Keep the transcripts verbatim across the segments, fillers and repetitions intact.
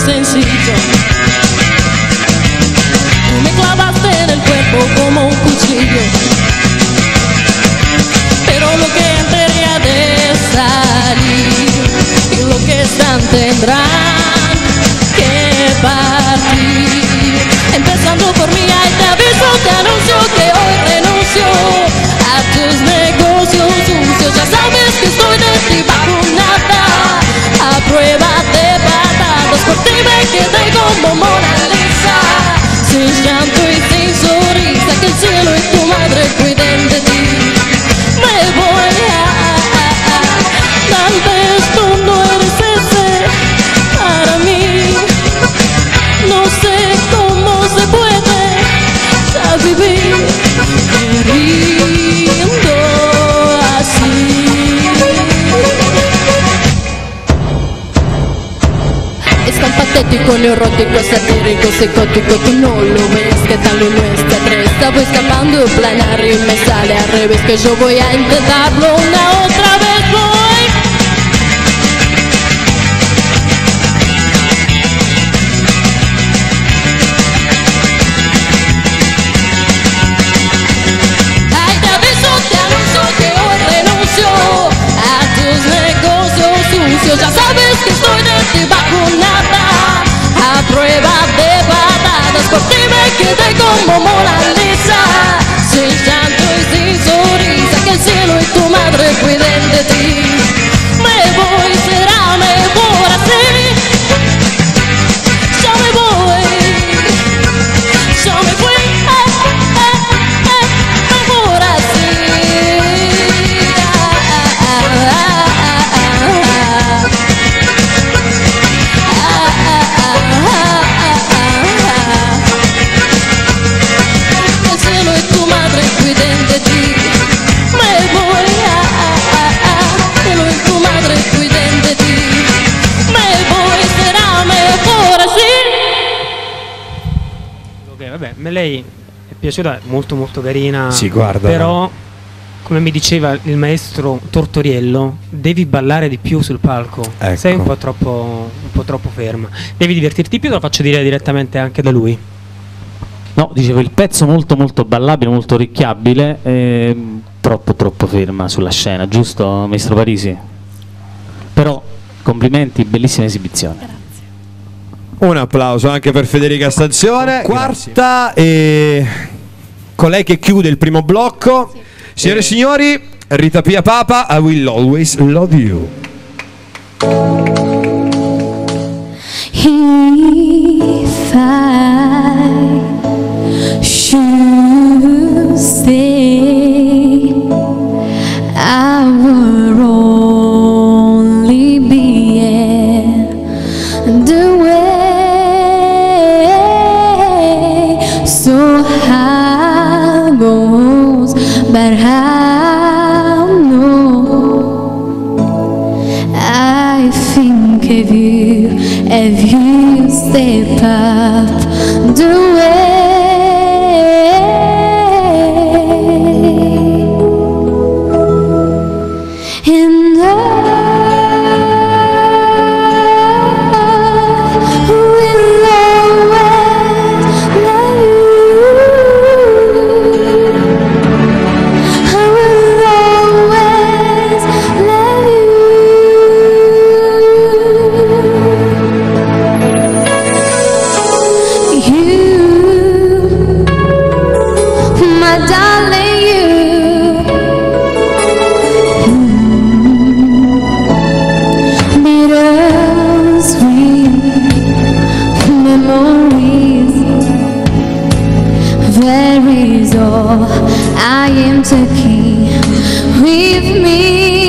sencillo. Tú me clavaste en el cuerpo como un cuchillo, pero lo que debería de salir y lo que están tendrán que partir. Empezando por mí, ahí te aviso, te anuncio que hoy renuncio a tus negocios sucios. Ya sabes que estoy de ti bajo nada, a prueba de patadas. Por ti me quedé como Mona Lisa, sin llanto y sin sonrisa. Que el cielo y tu madre cuiden de ti. Me voy a, tal vez tú no eres ese para mí. No sé cómo se puede ya vivir queriendo así. Es tan patético, neurótico, satírico, psicótico. Tú no lo ves, que tal lo nuestra tres. Estaba escapando, planar y me sale al revés. Que yo voy a intentarlo una otra vez, voy. Ay, te aviso, te anuncio que hoy renuncio a tus negocios sucios. Ya sabes que estoy de ti bajo nada, a prueba de patadas. Por ti me quedé como Mona Lisa, sin llanto y sin sonrisa. Que el cielo y tu madre cuiden de ti. Me voy, será mejor así. Ya me voy, ya me fui, eh, eh, eh, mejor así. Ah, ah, ah, el cielo y tu madre cuiden de ti. Me voy a, el cielo y tu madre cuiden de ti. Me voy, será mejor así. Ok, vabbè, me lei è piaciuta, molto molto carina. Sì, guarda. Però, come mi diceva il maestro Tortoriello, devi ballare di più sul palco. Ecco. Sei un po' troppo un po' troppo ferma. Devi divertirti più, te lo faccio dire direttamente anche da lui. No, dicevo, il pezzo molto molto ballabile, molto orecchiabile, e troppo troppo ferma sulla scena, giusto, maestro Parisi? Però complimenti, bellissima esibizione. Un applauso anche per Federica Stanzione. Quarta e colei che chiude il primo blocco. Signore e signori, Rita Pia Papa, I Will Always Love You. If I should stay, I would only be in the way. So how goes, but how no, I think of you if you step up the way. And I will always love you. I will always love you. My darling, you. Bittersweet memories, there is all I am taking with me.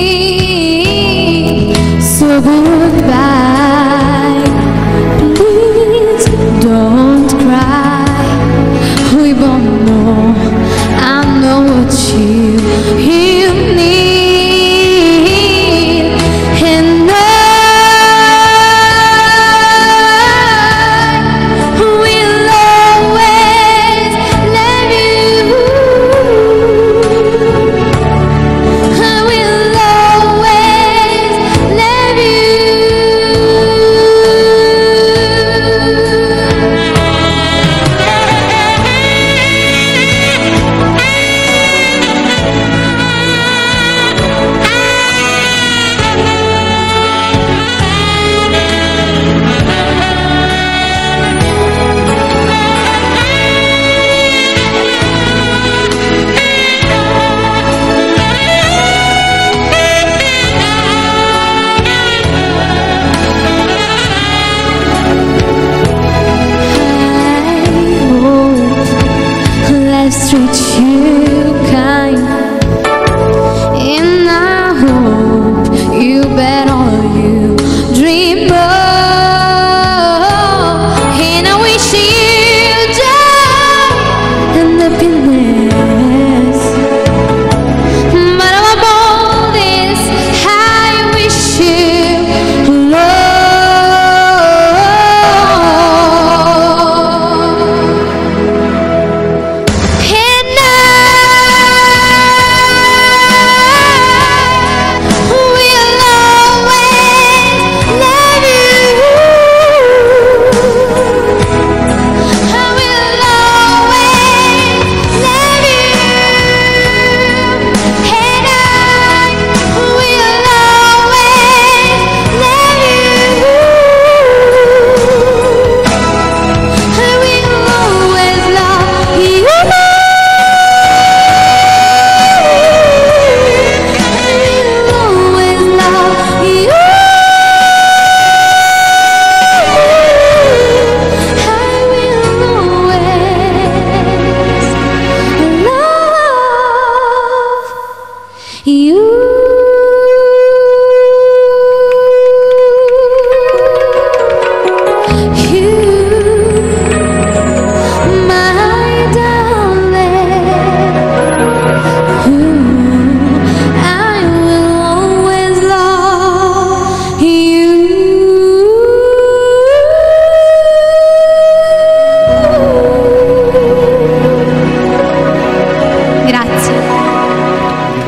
So goodbye, please don't cry. We both know, I know what you, you need. And I will always love you. I will always love you.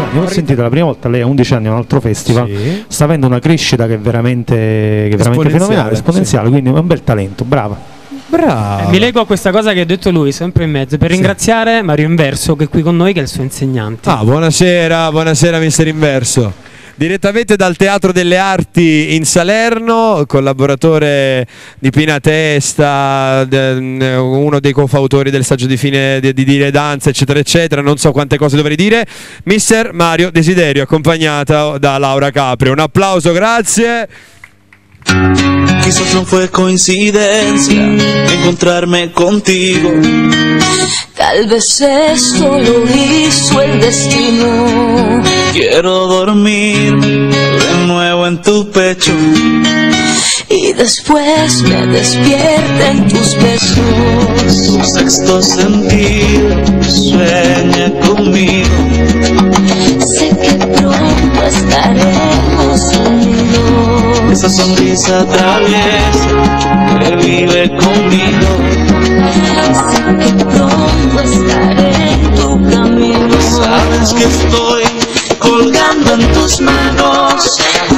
anni, ho sentito la prima volta, lei ha undici anni a un altro festival, Sì. sta avendo una crescita che è veramente, che è veramente Esponenziale, fenomenale, esponenziale, sì. quindi è un bel talento, brava. Bravo. Eh, mi leggo a questa cosa che ha detto lui, sempre in mezzo, per ringraziare Mario Inverso che è qui con noi, che è il suo insegnante. Ah, buonasera, buonasera mister Inverso. Direttamente dal Teatro delle Arti in Salerno, collaboratore di Pina Testa, de- uno dei cofautori del saggio di fine di, di Dire Danza, eccetera, eccetera. Non so quante cose dovrei dire. mister Mario Desiderio, accompagnata da Laura Capri. Un applauso, grazie. Quizás no fue coincidencia encontrarme contigo. Tal vez esto lo hizo el destino. Quiero dormir de nuevo en tu pecho Y después me despierta en tus besos. tu sexto sentido, sueña conmigo. Sé que pronto estaremos unidos. Esa sonrisa traviesa que vive conmigo. Sé que pronto estaré en tu camino. Sabes que estoy colgando en tus manos,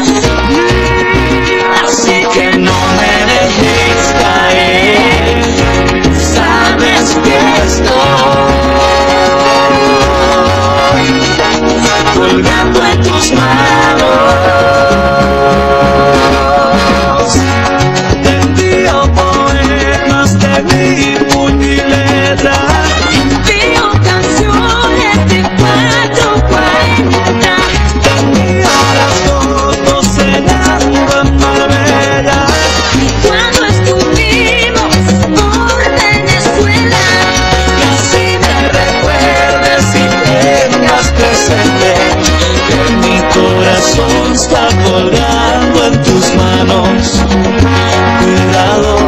así que no me dejes caer. Sabes que estoy colgando en tus manos. Te envío poemas de mi puño y letra. Envío canciones de cuatro cuarenta. Te envío las fotos cenando en Marbella. Y cuando estuvimos por Venezuela, Y así me recuerdes y tengas presente que mi corazón está colgando en tus manos. Cuidado,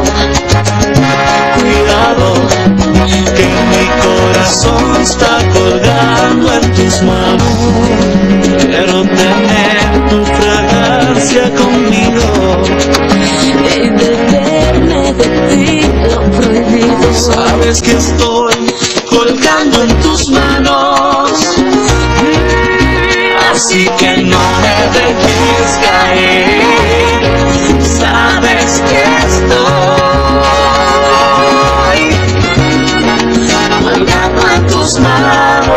cuidado, que mi corazón está colgando en tus manos. Quiero tener tu fragancia conmigo. y beberme de ti lo prohibido. Sabes que estoy colgando en tus manos, así que no me dejes caer. Sabes que estoy colgando en tus manos.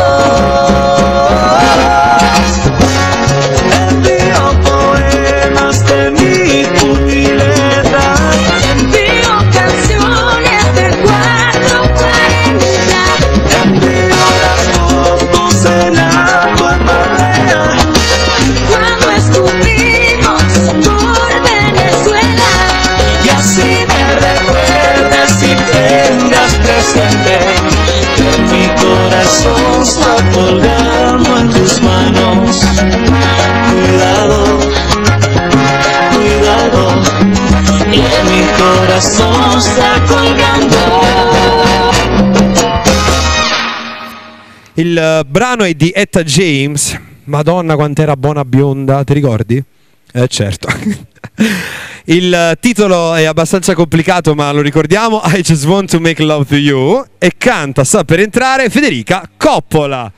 Envío poemas de mi puño y letra. Envío canciones de cuatro cuarenta. Envío las fotos cenando en Marbella. Cuando estuvimos por Venezuela, Y así me recuerdes y tengas presente que mi corazón está colgando en tus manos. Cuidado, cuidado, que mi corazón está colgando. Il eh, brano è di Etta James. Madonna quant'era buona bionda, ti ricordi? Eh certo. Il eh, titolo è abbastanza complicato, ma lo ricordiamo. I Just Want to Make Love to You. E canta, sta per entrare, Federica Coppola.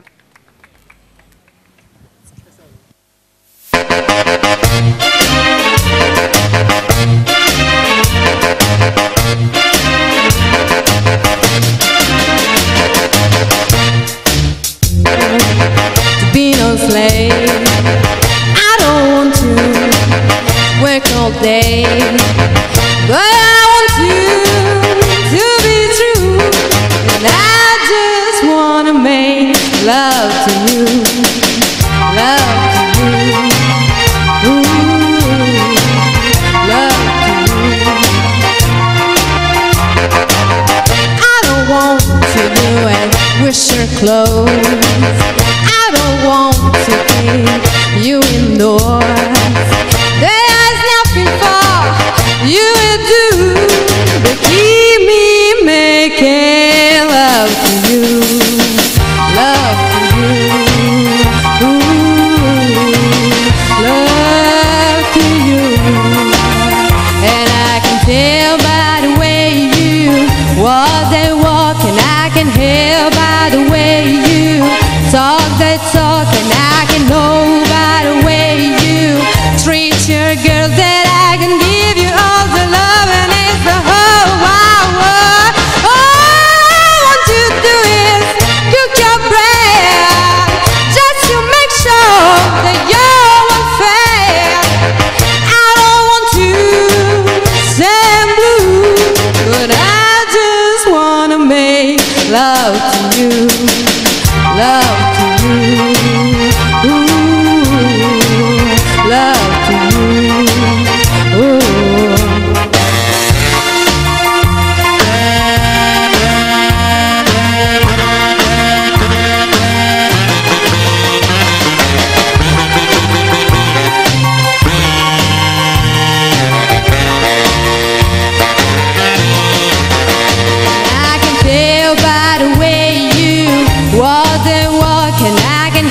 to be no slave. I don't want to work all day, but I want you to be true, and I just wanna make love to you, love to you, ooh, love to you. I don't want to do it, wish your clothes. I don't want to keep you indoors. There's nothing for you to do but keep me making love to you, love to you, ooh, love to you. And I can tell by the way you walk that walk, and I can hear by the way you talk that talk,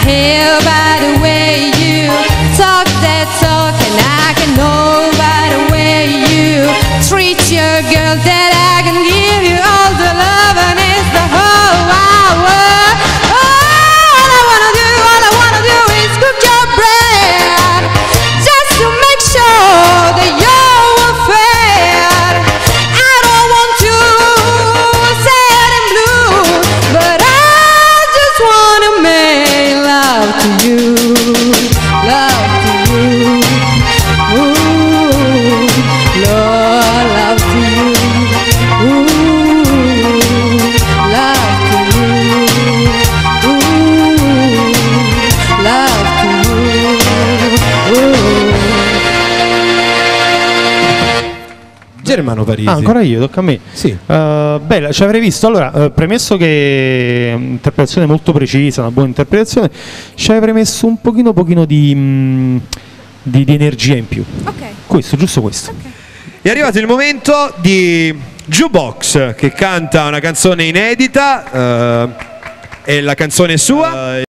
hear by the way you talk that talk, and I can know by the way you treat your girl that I can give you all the love and it's the whole wide world. All I wanna do, all I wanna do is cook your bread, just to make sure that you're fed. I don't want to sad and blue, but I just wanna make love to you, love to you. Ooh, Lord, love to you. Ooh, love to you. Ooh, love to you. Ooh. Germano Parisi. Ah, ancora io, tocca a me. Sì. Uh, beh, ci avrei visto. Allora, uh, premesso che un'interpretazione molto precisa, una buona interpretazione, ci avrei messo un pochino, pochino di, mh, di, di energia in più. Ok. Questo, giusto questo. È arrivato il momento di Jukebox che canta una canzone inedita, eh, e la canzone è sua.